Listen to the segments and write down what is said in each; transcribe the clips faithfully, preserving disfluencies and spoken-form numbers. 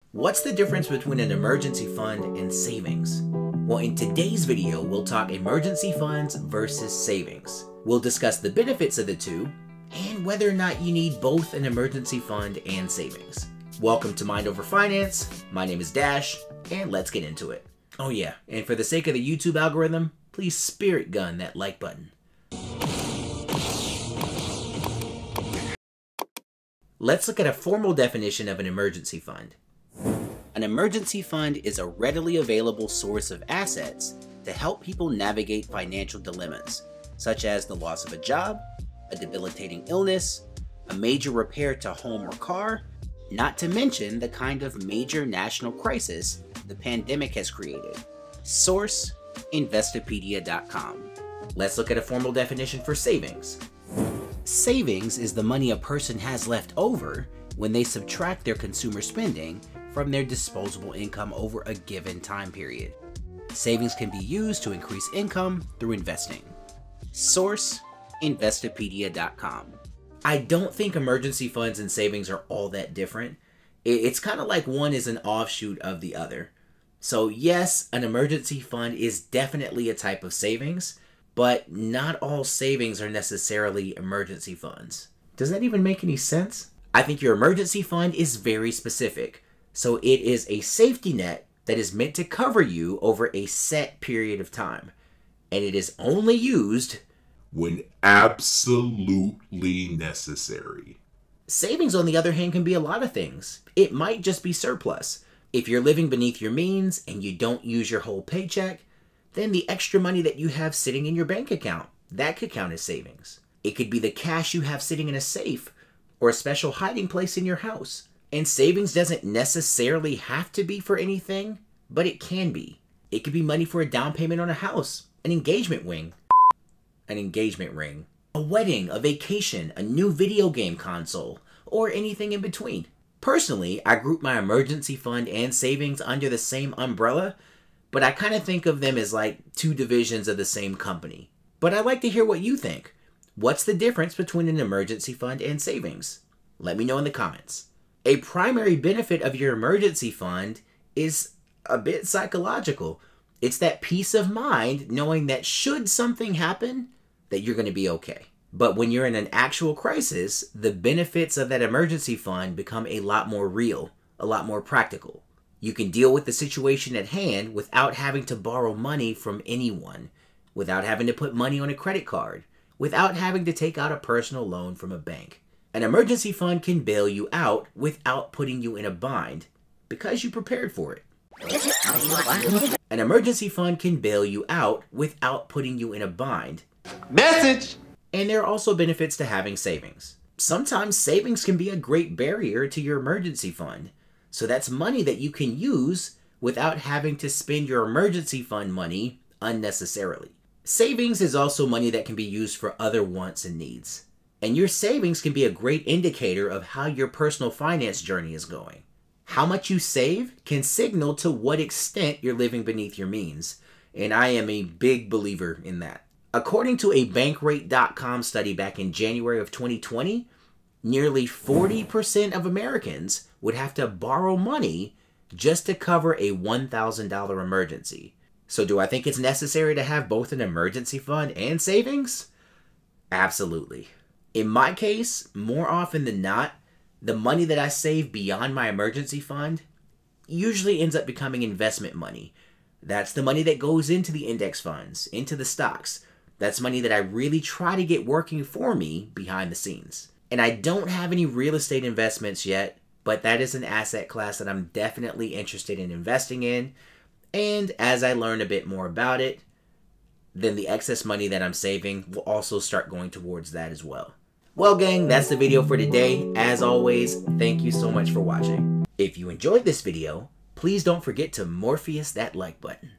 What's the difference between an emergency fund and savings? Well, in today's video, we'll talk emergency funds versus savings. We'll discuss the benefits of the two and whether or not you need both an emergency fund and savings. Welcome to Mind Over Finance. My name is Dash, and let's get into it. Oh yeah, and for the sake of the YouTube algorithm, please spirit gun that like button. Let's look at a formal definition of an emergency fund. An emergency fund is a readily available source of assets to help people navigate financial dilemmas, such as the loss of a job, a debilitating illness, a major repair to home or car, not to mention the kind of major national crisis the pandemic has created. Source, Investopedia dot com. Let's look at a formal definition for savings. Savings is the money a person has left over when they subtract their consumer spending from their disposable income over a given time period. Savings can be used to increase income through investing. Source, Investopedia dot com. I don't think emergency funds and savings are all that different. It's kind of like one is an offshoot of the other. So yes, an emergency fund is definitely a type of savings, but not all savings are necessarily emergency funds. Does that even make any sense? I think your emergency fund is very specific. So it is a safety net that is meant to cover you over a set period of time. And it is only used when absolutely necessary. Savings, on the other hand, can be a lot of things. It might just be surplus. If you're living beneath your means and you don't use your whole paycheck, then the extra money that you have sitting in your bank account, that could count as savings. It could be the cash you have sitting in a safe or a special hiding place in your house. And savings doesn't necessarily have to be for anything, but it can be. It could be money for a down payment on a house, an engagement ring, an engagement ring, a wedding, a vacation, a new video game console, or anything in between. Personally, I group my emergency fund and savings under the same umbrella, but I kind of think of them as like two divisions of the same company. But I'd like to hear what you think. What's the difference between an emergency fund and savings? Let me know in the comments. A primary benefit of your emergency fund is a bit psychological. It's that peace of mind knowing that should something happen, that you're going to be okay. But when you're in an actual crisis, the benefits of that emergency fund become a lot more real, a lot more practical. You can deal with the situation at hand without having to borrow money from anyone, without having to put money on a credit card, without having to take out a personal loan from a bank. An emergency fund can bail you out without putting you in a bind because you prepared for it. An emergency fund can bail you out without putting you in a bind. Message! And there are also benefits to having savings. Sometimes savings can be a great barrier to your emergency fund. So that's money that you can use without having to spend your emergency fund money unnecessarily. Savings is also money that can be used for other wants and needs. And your savings can be a great indicator of how your personal finance journey is going. How much you save can signal to what extent you're living beneath your means. And I am a big believer in that. According to a Bankrate dot com study back in January of twenty twenty, nearly forty percent of Americans would have to borrow money just to cover a one thousand dollar emergency. So do I think it's necessary to have both an emergency fund and savings? Absolutely. In my case, more often than not, the money that I save beyond my emergency fund usually ends up becoming investment money. That's the money that goes into the index funds, into the stocks. That's money that I really try to get working for me behind the scenes. And I don't have any real estate investments yet, but that is an asset class that I'm definitely interested in investing in. And as I learn a bit more about it, then the excess money that I'm saving will also start going towards that as well. Well, gang, that's the video for today. As always, thank you so much for watching. If you enjoyed this video, please don't forget to Morpheus that like button.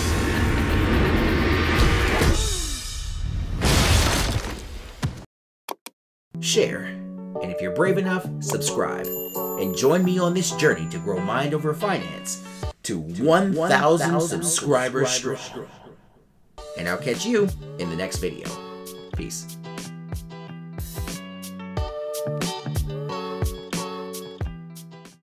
Share, and if you're brave enough, subscribe, and join me on this journey to grow Mind Over Finance to one thousand subscribers strong. And I'll catch you in the next video. Peace.